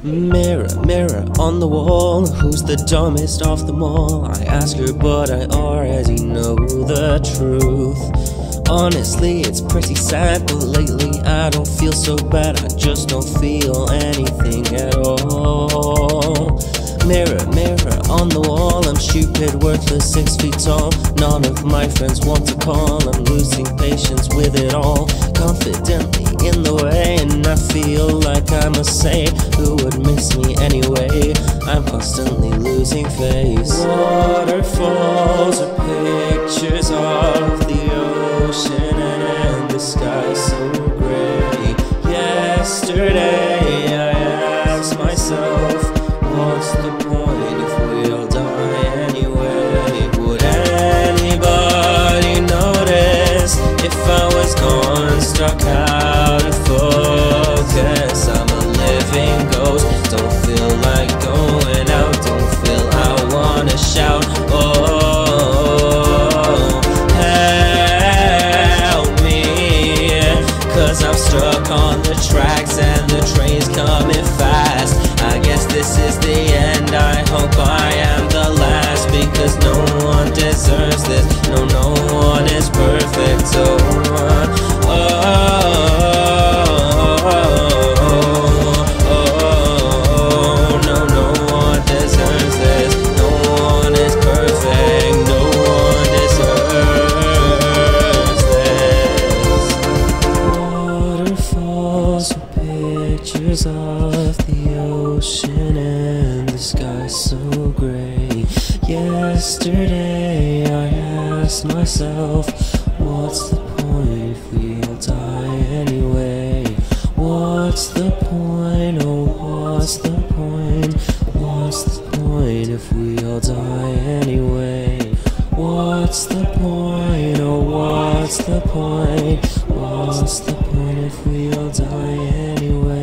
Mirror, mirror on the wall, who's the dumbest of them all? I ask her, but I already know the truth. Honestly, it's pretty sad, but lately I don't feel so bad. I just don't feel anything at all. Mirror, mirror on the wall, I'm stupid, worthless, 6 feet tall. None of my friends want to call, I'm losing patience with it all. Confidently in the way, and I feel like I must say, who would miss me anyway? I'm constantly losing face. Waterfalls are pictures of the ocean and the sky so gray. Yesterday I asked myself, what's the point if we all die anyway? Would anybody notice if I was gone, stuck out of focus? I'm a living ghost, don't feel like going out, don't feel I wanna shout. Oh, help me, 'cause I'm stuck on the tracks and the train's coming fast. I guess this is the end, I hope I am the last, because no one deserves this, no one is perfect. So no one deserves this, no one is perfect, no one deserves this. Waterfalls are pictures of the ocean and the sky so gray. Yesterday I asked myself, what's the point if we all die anyway? What's the point, oh what's the point? What's the point if we all die anyway? What's the point, oh what's the point? What's the point if we all die anyway?